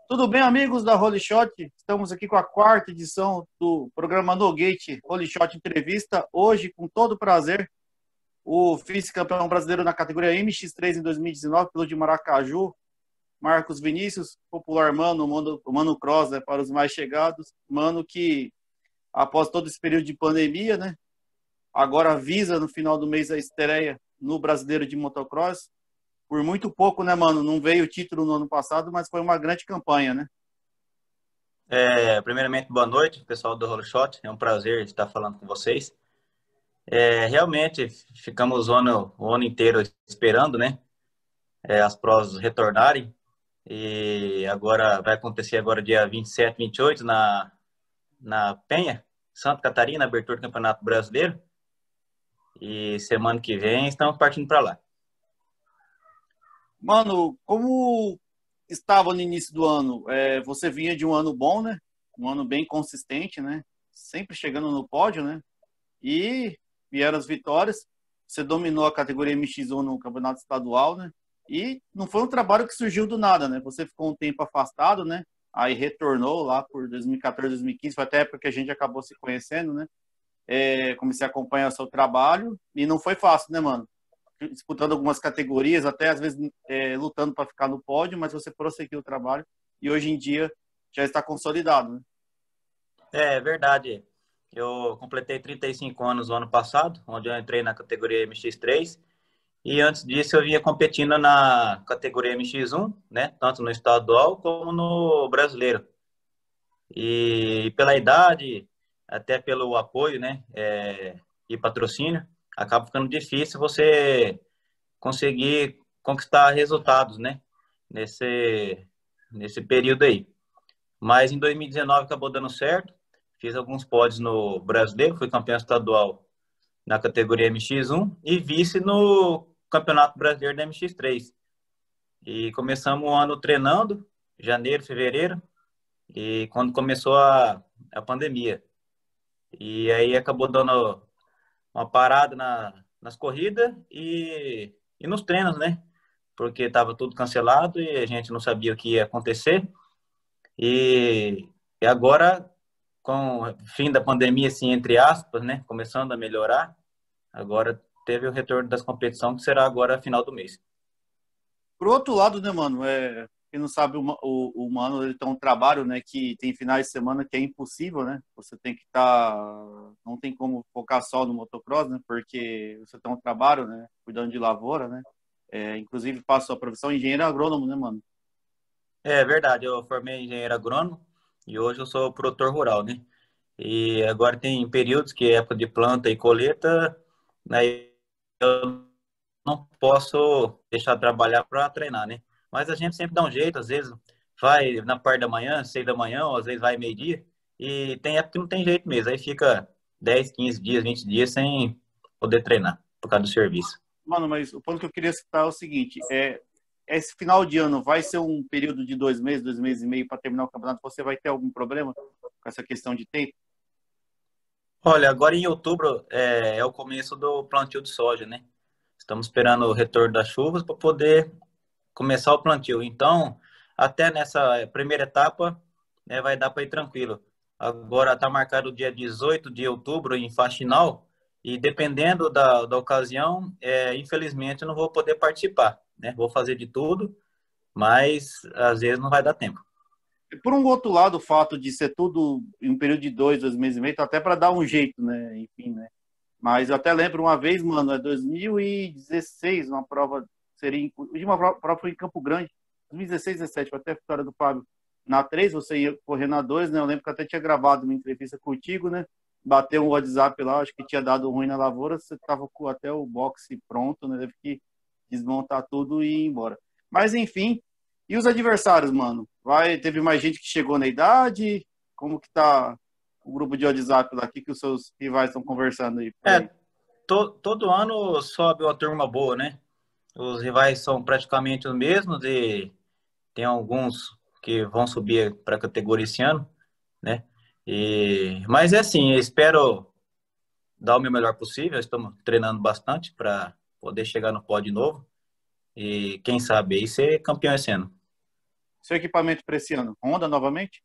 Tudo bem, amigos da Holy Shot? Estamos aqui com a quarta edição do programa No Gate Holy Shot Entrevista. Hoje, com todo prazer, o vice-campeão brasileiro na categoria MX3 em 2019, piloto de Maracaju, Marcos Vinícius, popular Mano Cross, né, para os mais chegados. Mano que, após todo esse período de pandemia, né, agora visa no final do mês a estreia no Brasileiro de Motocross. Por muito pouco, né, mano? Não veio o título no ano passado, mas foi uma grande campanha, né? Primeiramente, boa noite, pessoal do Holy Shot. É um prazer estar falando com vocês. Realmente, ficamos o ano inteiro esperando, né? As provas retornarem. E agora vai acontecer agora dia 27, 28, na Penha, Santa Catarina, abertura do Campeonato Brasileiro. E semana que vem estamos partindo para lá. Mano, como estava no início do ano? Você vinha de um ano bom, né? Um ano bem consistente, né? Sempre chegando no pódio, né? E vieram as vitórias. Você dominou a categoria MX1 no campeonato estadual, né? E não foi um trabalho que surgiu do nada, né? Você ficou um tempo afastado, né? Aí retornou lá por 2014, 2015, foi até a época que a gente acabou se conhecendo, né? Comecei a acompanhar o seu trabalho e não foi fácil, né, mano? Disputando algumas categorias, até às vezes lutando para ficar no pódio, mas você prosseguiu o trabalho e hoje em dia já está consolidado, né? É verdade. Eu completei 35 anos no ano passado, onde eu entrei na categoria MX3. E antes disso eu vinha competindo na categoria MX1, né? Tanto no estadual como no brasileiro. E pela idade, até pelo apoio, né? E patrocínio, acaba ficando difícil você conseguir conquistar resultados, né? Nesse, nesse período aí. Mas em 2019 acabou dando certo. Fiz alguns pódios no brasileiro, fui campeão estadual na categoria MX1 e vice no Campeonato Brasileiro da MX3. E começamos o ano treinando, janeiro, fevereiro, e quando começou a pandemia. E aí acabou dando uma parada nas corridas e nos treinos, né? Porque estava tudo cancelado e a gente não sabia o que ia acontecer. E agora, com o fim da pandemia, assim, entre aspas, né? Começando a melhorar, agora teve o retorno das competições, que será agora final do mês. Por outro lado, né, mano, quem não sabe, o Mano, ele tem um trabalho, né, que tem finais de semana que é impossível, né? Você tem que estar, não tem como focar só no motocross, né? Porque você tem um trabalho, né, cuidando de lavoura, né? Inclusive, faço a profissão engenheiro agrônomo, né, mano? É verdade, eu formei engenheiro agrônomo e hoje eu sou produtor rural, né? E agora tem períodos que é época de planta e colheita, né? Eu não posso deixar de trabalhar para treinar, né? Mas a gente sempre dá um jeito, às vezes vai na parte da manhã, 6 da manhã, ou às vezes vai meio-dia, e tem época que não tem jeito mesmo, aí fica 10, 15 dias, 20 dias sem poder treinar, por causa do serviço. Mano, mas o ponto que eu queria citar é o seguinte: esse final de ano vai ser um período de 2 meses, 2 meses e meio para terminar o campeonato. Você vai ter algum problema com essa questão de tempo? Olha, agora em outubro é o começo do plantio de soja, né? Estamos esperando o retorno das chuvas para poder começar o plantio. Então, até nessa primeira etapa, né, vai dar para ir tranquilo. Agora está marcado o dia 18 de outubro em Faxinal, e dependendo da ocasião, infelizmente eu não vou poder participar, né? Vou fazer de tudo, mas às vezes não vai dar tempo. Por um outro lado, o fato de ser tudo em um período de 2 meses e meio, tá até para dar um jeito, né? Enfim, né? Mas eu até lembro uma vez, mano, 2016, uma prova, prova foi em Campo Grande, 2016, 17, foi até a vitória do Fábio. Na 3 você ia correr na 2, né? Eu lembro que eu até tinha gravado uma entrevista contigo, né? Bateu um WhatsApp lá, acho que tinha dado ruim na lavoura, você tava com até o boxe pronto, né? Teve que desmontar tudo e ir embora. Mas enfim, e os adversários, mano? Teve mais gente que chegou na idade? Como que tá o grupo de WhatsApp lá? O que os seus rivais estão conversando aí por aí? É, todo ano sobe uma turma boa, né? Os rivais são praticamente os mesmos e tem alguns que vão subir para a categoria esse ano, né? Mas é assim, eu espero dar o meu melhor possível. Estamos treinando bastante para poder chegar no pódio de novo e quem sabe aí ser campeão esse ano. Seu equipamento para esse ano? Honda novamente?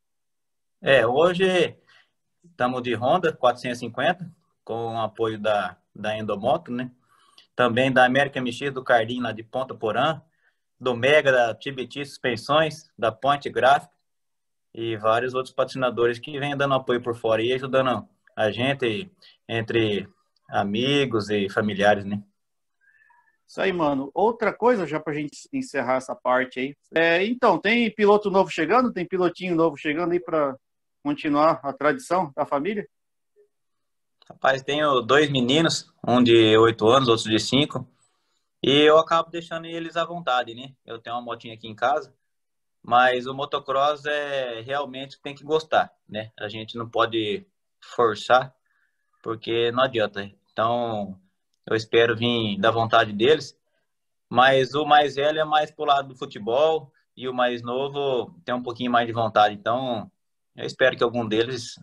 Hoje estamos de Honda 450, com o apoio da Endomoto, né? Também da América MX, do Carlinho, lá de Ponta Porã, do Mega, da TBT Suspensões, da Ponte Gráfica e vários outros patrocinadores que vêm dando apoio por fora e ajudando a gente entre amigos e familiares, né? Isso aí, mano. Outra coisa, já pra gente encerrar essa parte aí. Então, tem piloto novo chegando? Tem pilotinho novo chegando aí para continuar a tradição da família? Rapaz, tenho dois meninos, um de 8 anos, outro de 5, e eu acabo deixando eles à vontade, né? Eu tenho uma motinha aqui em casa, mas o motocross realmente tem que gostar, né? A gente não pode forçar, porque não adianta. Então, eu espero vir da vontade deles, mas o mais velho é mais pro lado do futebol e o mais novo tem um pouquinho mais de vontade. Então, eu espero que algum deles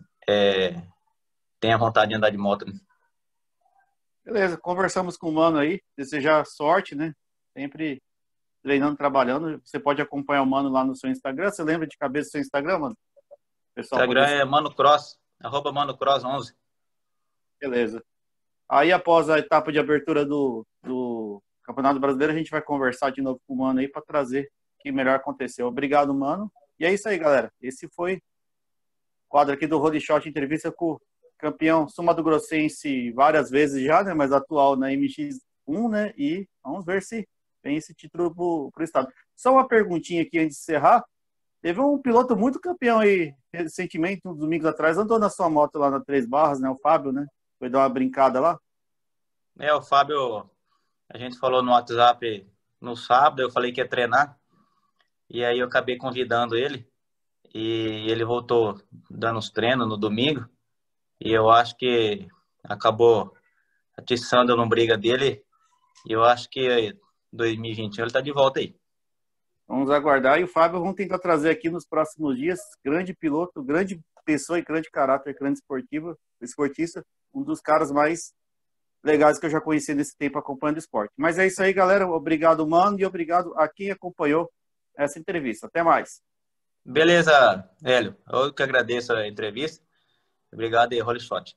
tenha vontade de andar de moto, né? Beleza, conversamos com o mano aí. Desejar sorte, né? Sempre treinando, trabalhando. Você pode acompanhar o mano lá no seu Instagram. Você lembra de cabeça do seu Instagram, mano? O pessoal Instagram poder... é ManoCross, @ManoCross11. Beleza. Aí, após a etapa de abertura do Campeonato Brasileiro, a gente vai conversar de novo com o mano aí para trazer o que melhor aconteceu. Obrigado, mano. E é isso aí, galera. Esse foi o quadro aqui do Holy Shot, entrevista com o campeão sul-mato-grossense várias vezes já, né? Mas atual na MX1, né? E vamos ver se tem esse título pro estado. Só uma perguntinha aqui antes de encerrar. Teve um piloto muito campeão aí recentemente, uns domingos atrás, andou na sua moto lá na Três Barras, né? O Fábio, né? Foi dar uma brincada lá. O Fábio, a gente falou no WhatsApp no sábado, eu falei que ia treinar, e aí eu acabei convidando ele, e ele voltou dando os treinos no domingo, e eu acho que acabou atiçando a lombriga dele, e eu acho que 2021 ele tá de volta aí. Vamos aguardar. E o Fábio vamos tentar trazer aqui nos próximos dias. Grande piloto, grande pessoa e grande caráter, grande esportista. Um dos caras mais legais que eu já conheci nesse tempo acompanhando o esporte. Mas é isso aí, galera. Obrigado, mano, e obrigado a quem acompanhou essa entrevista. Até mais. Beleza, Hélio. Eu que agradeço a entrevista. Obrigado e Holy Shot.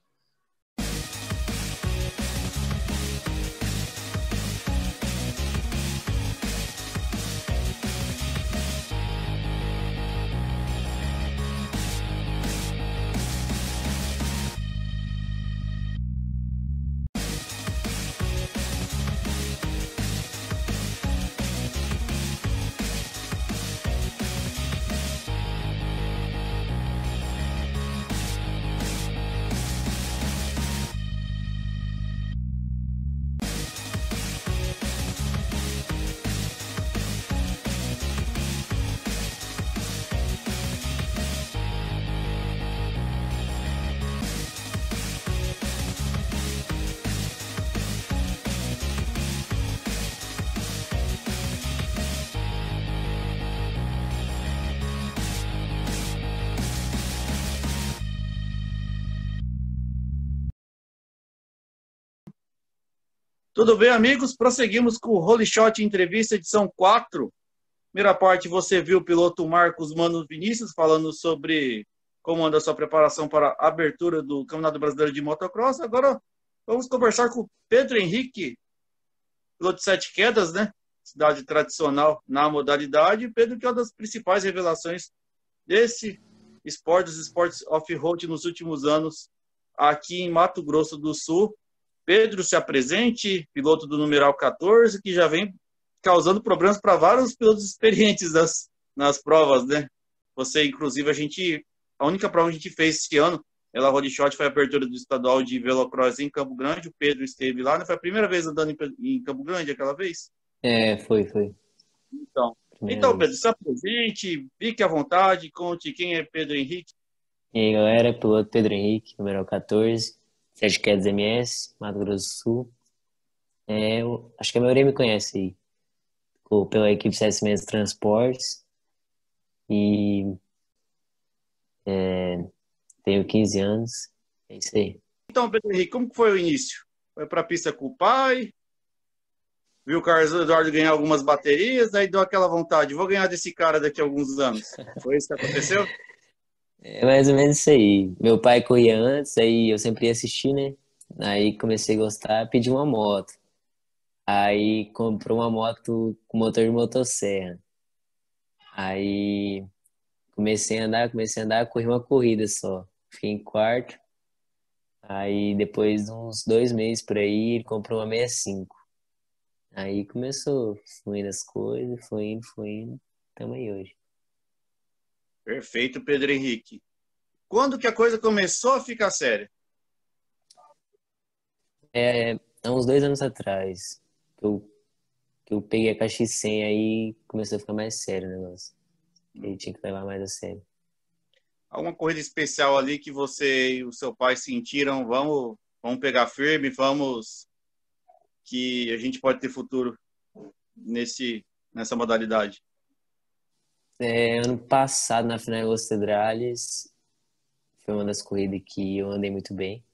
Tudo bem, amigos? Prosseguimos com o Holy Shot Entrevista edição 4. Primeira parte, você viu o piloto Marcos Mano Vinícius falando sobre como anda a sua preparação para a abertura do Campeonato Brasileiro de Motocross. Agora vamos conversar com o Pedro Henrique, piloto de Sete Quedas, né? Cidade tradicional na modalidade. Pedro, que é uma das principais revelações desse esporte, dos esportes off-road nos últimos anos aqui em Mato Grosso do Sul. Pedro, se apresente, piloto do numeral 14, que já vem causando problemas para vários pilotos experientes nas provas, né? Você, inclusive, a única prova que a gente fez esse ano, ela Holy Shot, foi a abertura do estadual de Velocross em Campo Grande. O Pedro esteve lá, né? Foi a primeira vez andando em Campo Grande aquela vez? Foi. Primeira Então, Pedro, vez. se apresente, fique à vontade, conte quem é Pedro Henrique. E aí, galera, piloto Pedro Henrique, número 14, Sete Quedas MS, Mato Grosso do Sul. Acho que a maioria me conhece aí, pela equipe CS Mendes Transportes. E tenho 15 anos, é isso aí. Então, Pedro Henrique, como que foi o início? Foi para a pista com o pai? viu o Carlos Eduardo ganhar algumas baterias, aí deu aquela vontade, vou ganhar desse cara daqui a alguns anos. Foi isso que aconteceu? É mais ou menos isso aí. Meu pai corria antes, aí eu sempre ia assistir, né? Aí comecei a gostar, pedi uma moto. Aí comprou uma moto com motor de motosserra. Aí comecei a andar, corri uma corrida só. Fiquei em quarto. Aí depois de uns 2 meses por aí, ele comprou uma 65. Aí começou fluindo as coisas, foi indo. Tamo aí hoje. Perfeito, Pedro Henrique. Quando que a coisa começou a ficar séria? Há uns 2 anos atrás, que eu, que eu peguei a KX100, aí começou a ficar mais sério o negócio. Aí tinha que levar mais a sério. Alguma corrida especial ali que você e o seu pai sentiram, vamos pegar firme, vamos que a gente pode ter futuro nessa modalidade? Ano passado, na final Los Cedrales, foi uma das corridas que eu andei muito bem.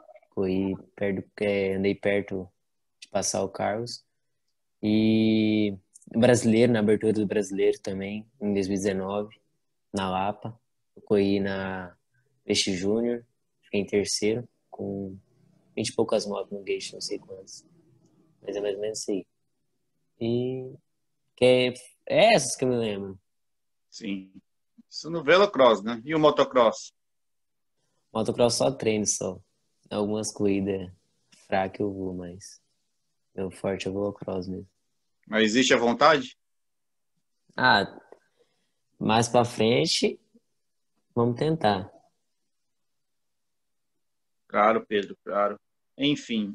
Andei perto de passar o Carlos. E brasileiro, na abertura do brasileiro também, em 2019, na Lapa. Eu corri na Peixe Júnior, fiquei em terceiro, com 20 e poucas motos no gate, não sei quantas. Mas é mais ou menos isso aí. E que é essas que eu me lembro. Sim. Isso no velocross, né? E o motocross? Motocross só treino só. Algumas corridas fracas eu vou, mas meu forte é o velocross mesmo. Mas existe a vontade? Ah, mais pra frente, vamos tentar. Claro, Pedro, claro. Enfim,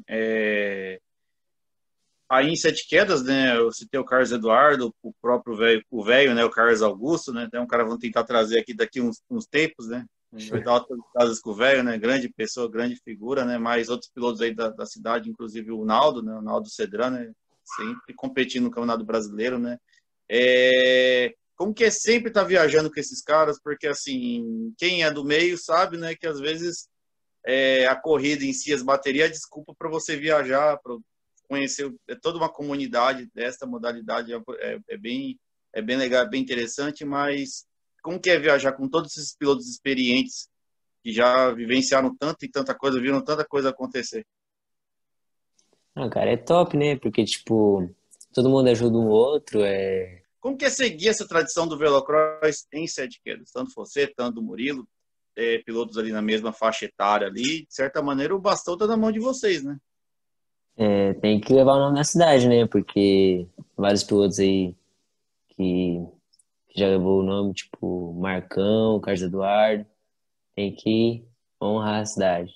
aí em Sete Quedas, né, eu citei o Carlos Eduardo, o próprio velho, né, o Carlos Augusto, né, tem um cara, vamos tentar trazer aqui daqui uns tempos, né, a gente vai dar outras casas com o velho, né, grande pessoa, grande figura, né, mais outros pilotos aí da cidade, inclusive o Naldo, né, o Naldo Cedran, né, sempre competindo no Campeonato Brasileiro, né, como que é sempre estar viajando com esses caras, porque assim, quem é do meio sabe, né, que às vezes a corrida em si, as baterias, desculpa para você viajar, para conhecer toda uma comunidade desta modalidade, é bem legal, é bem interessante, mas como que é viajar com todos esses pilotos experientes que já vivenciaram tanto e tanta coisa, viram tanta coisa acontecer? Ah, cara, é top, né? Porque, tipo, todo mundo ajuda um outro, Como que é seguir essa tradição do velocross em Sete Quedas? Tanto você, tanto o Murilo, pilotos ali na mesma faixa etária ali, de certa maneira o bastão tá na mão de vocês, né? tem que levar o nome da cidade, né? Porque vários pilotos aí que já levou o nome, tipo, Marcão, Carlos Eduardo, tem que honrar a cidade.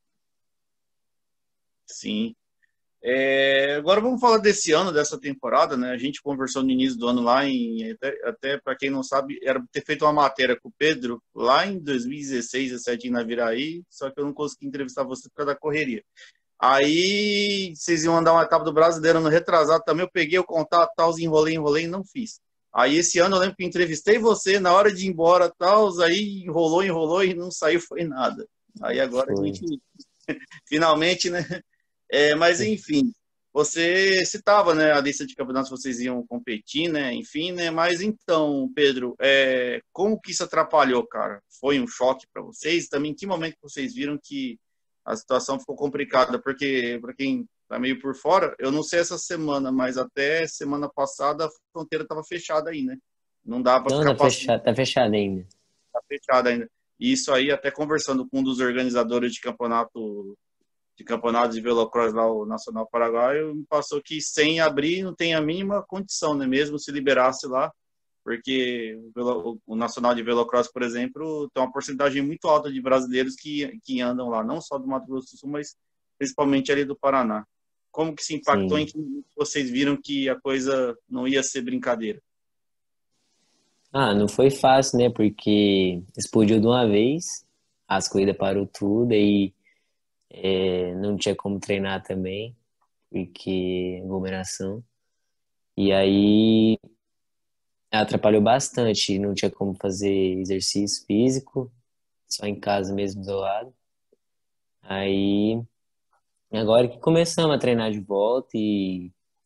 Sim. Agora vamos falar desse ano, dessa temporada, né? A gente conversou no início do ano lá até para quem não sabe, era ter feito uma matéria com o Pedro lá em 2016, 17 em Naviraí, só que eu não consegui entrevistar você por causa da correria. Aí vocês iam andar uma etapa do Brasileiro no retrasado também, eu peguei o contato, tal, enrolei e não fiz. Aí esse ano eu lembro que entrevistei você na hora de ir embora, tal, aí enrolou e não saiu foi nada. Aí agora a Foi. gente finalmente, né? Mas enfim, você citava, né, a lista de campeonatos que vocês iam competir, né? Enfim, né? Mas então, Pedro, como que isso atrapalhou, cara? Foi um choque para vocês? Também em que momento que vocês viram que a situação ficou complicada? Porque para quem tá meio por fora, eu não sei essa semana, mas até semana passada a fronteira estava fechada aí, né? Não dá para Não, ficar passando, tá fechado ainda. tá fechada ainda. E isso aí, até conversando com um dos organizadores de campeonatos de velocross lá, o Nacional Paraguaio, me passou que sem abrir não tem a mínima condição, né? Mesmo se liberasse lá, porque o Nacional de Velocross, por exemplo, tem uma porcentagem muito alta de brasileiros que andam lá, não só do Mato Grosso do Sul, mas principalmente ali do Paraná. Como que se impactou em Sim. que vocês viram que a coisa não ia ser brincadeira? Ah, não foi fácil, né? Porque explodiu de uma vez, as corridas parou tudo e não tinha como treinar também, porque aglomeração. E aí atrapalhou bastante, não tinha como fazer exercício físico, só em casa mesmo, isolado. Aí, agora que começamos a treinar de volta e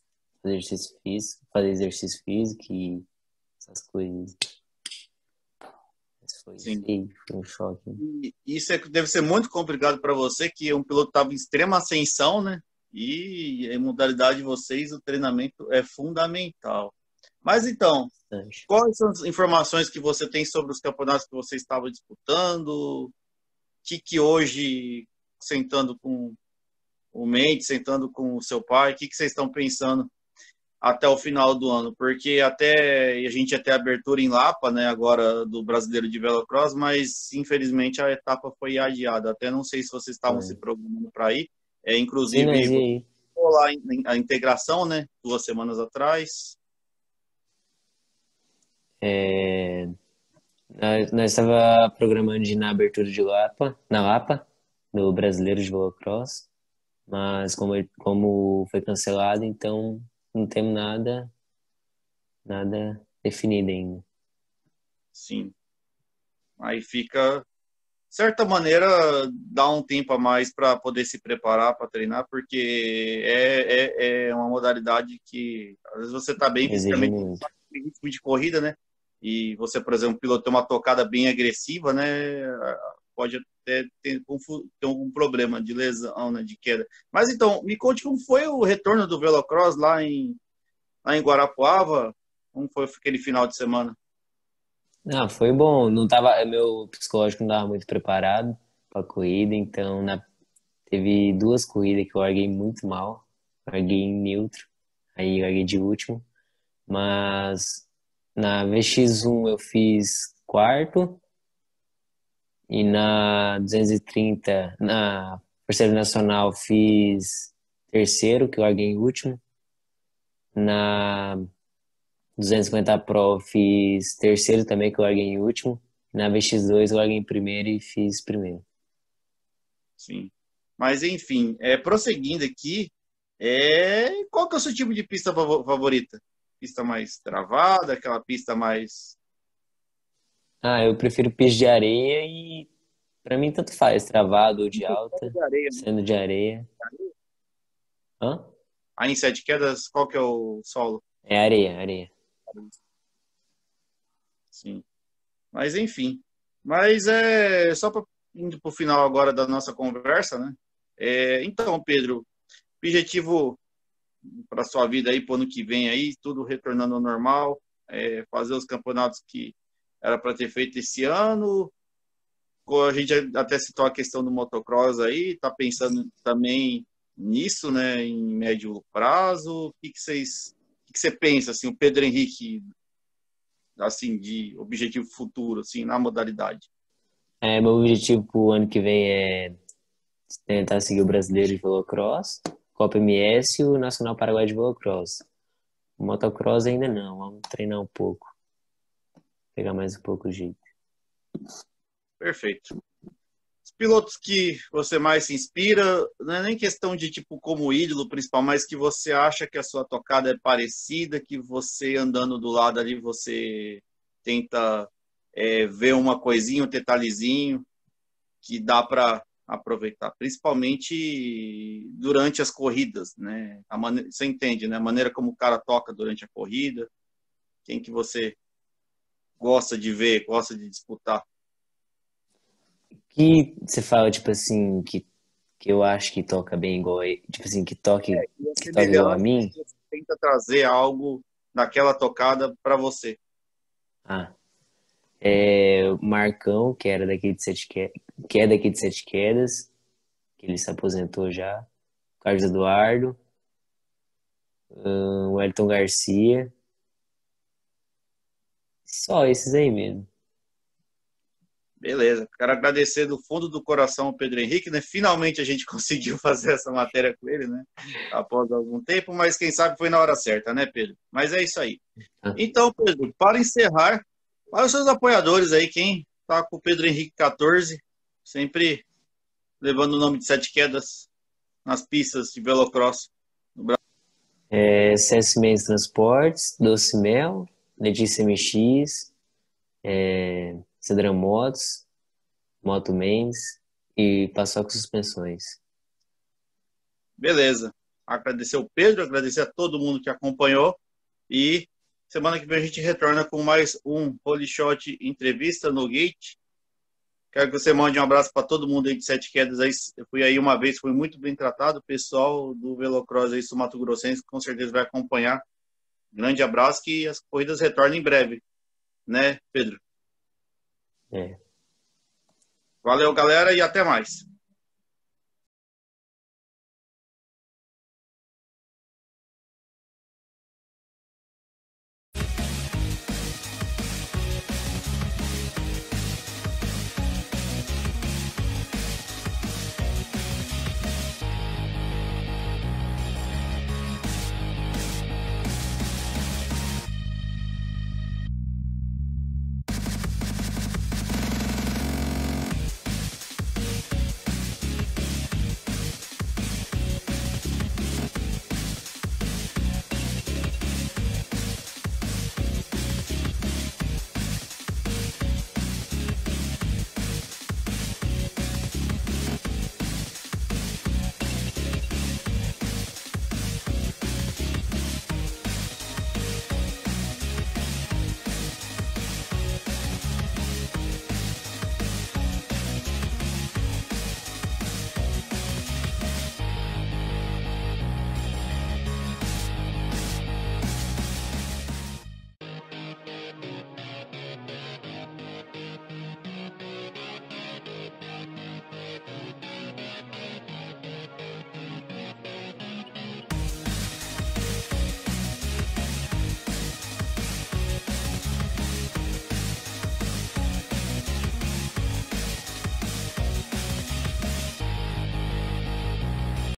fazer exercício físico e essas coisas. Mas foi isso Sim. aí, foi um choque. E isso deve ser muito complicado para você, que um piloto estava em extrema ascensão, né? E a modalidade de vocês, o treinamento é fundamental. Mas então, Bastante. quais são as informações que você tem sobre os campeonatos que você estava disputando? O que hoje, sentando com o Mendes, sentando com o seu pai, o que vocês estão pensando até o final do ano? Porque a gente ia ter abertura em Lapa, né, agora do Brasileiro de Velocross, mas infelizmente a etapa foi adiada. Até não sei se vocês estavam se Foi. programando para ir. Sim, nós Inclusive, ia aí. lá a integração, né, 2 semanas atrás. É, nós estava programando de ir na abertura de Lapa, na Lapa, do Brasileiro de Velocross, mas como foi cancelado, então não temos nada definido ainda. Sim. Aí fica, de certa maneira, dá um tempo a mais para poder se preparar para treinar, porque é uma modalidade que às vezes você está bem Exige fisicamente, muito. em ritmo de corrida, né? E você, por exemplo, pilotar uma tocada bem agressiva, né? Pode até ter algum problema de lesão, né? De queda. Mas então, me conte como foi o retorno do Velocross lá em Guarapuava? Como foi aquele final de semana? Não, foi bom. Meu psicológico não estava muito preparado para a corrida, então teve duas corridas que eu larguei muito mal. Larguei em neutro, aí larguei de último. Mas na VX1 eu fiz quarto e na 230, na Terceiro Nacional, fiz terceiro, que eu larguei em último. Na 250 Pro fiz terceiro também, que eu larguei em último. Na VX2 eu larguei em primeiro e fiz primeiro. Sim. Mas, enfim, prosseguindo aqui, qual que é o seu tipo de pista favorita? Pista mais travada, aquela pista mais... Ah, eu prefiro piso de areia e pra mim tanto faz, travado ou de alta, de areia, né? sendo de areia. Hã? Aí em Sete Quedas, qual que é o solo? É areia, areia. Sim. Mas, enfim. Mas é só para indo para o final agora da nossa conversa, né? Então, Pedro, objetivo para sua vida aí, para o ano que vem aí, tudo retornando ao normal, fazer os campeonatos que era para ter feito esse ano. A gente até citou a questão do motocross aí, tá pensando também nisso, né, em médio prazo. O que você pensa, assim, o Pedro Henrique, assim, de objetivo futuro, assim, na modalidade? Meu objetivo pro ano que vem é tentar seguir o Brasileiro de Velocross, Copa MS e o Nacional Paraguai de Velocross. O motocross ainda não, vamos treinar um pouco, pegar mais um pouco o jeito. Perfeito. Os pilotos que você mais se inspira, não é nem questão de, tipo, como ídolo principal, mas que você acha que a sua tocada é parecida, que você andando do lado ali, você tenta ver uma coisinha, um detalhezinho que dá para aproveitar, principalmente durante as corridas, né? Você entende, né? A maneira como o cara toca durante a corrida, quem que você gosta de ver, gosta de disputar. Que você fala, tipo assim, que eu acho que toca bem igual, tipo assim, E a que toca igual a semelhança, mim? você tenta trazer algo daquela tocada para você. Ah, o Marcão, que era daqui de Sete Quedas, que é daqui de Sete Quedas, que ele se aposentou já. Carlos Eduardo, o Elton Garcia, só esses aí mesmo. Beleza. Quero agradecer do fundo do coração ao Pedro Henrique, né? Finalmente a gente conseguiu fazer essa matéria com ele, né? Após algum tempo, mas quem sabe foi na hora certa, né, Pedro? Mas é isso aí. Ah, Então, Pedro, para encerrar, para os seus apoiadores aí, quem tá com o Pedro Henrique 14, sempre levando o nome de Sete Quedas nas pistas de velocross. CS Mendes Transportes, Doce Mel, Letícia MX, Cedra Motos, Moto Mendes e Paçoca Suspensões. Beleza. agradecer o Pedro, agradecer a todo mundo que acompanhou. E semana que vem a gente retorna com mais um Holy Shot entrevista no Gate. Quero que você mande um abraço para todo mundo aí de Sete Quedas. Aí, eu fui aí uma vez, fui muito bem tratado. O pessoal do Velocross aí, Sul Mato Grossense, com certeza vai acompanhar. Grande abraço, que as corridas retornem em breve. Né, Pedro? É. Valeu, galera, e até mais.